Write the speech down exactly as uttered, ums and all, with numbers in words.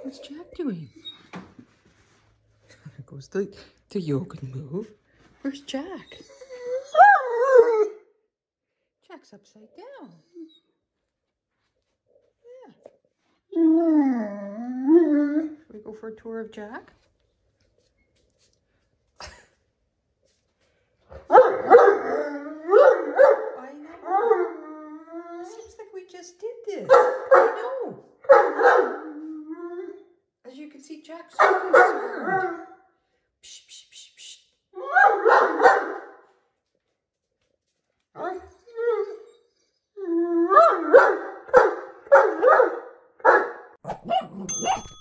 What's Jack doing? There goes the, the yoga move. Where's Jack? Jack's upside down. Yeah. Should we go for a tour of Jack? I know. Seems like we just did this. I know. As you can see, Jack's so concerned. Psh, psh, psh, psh.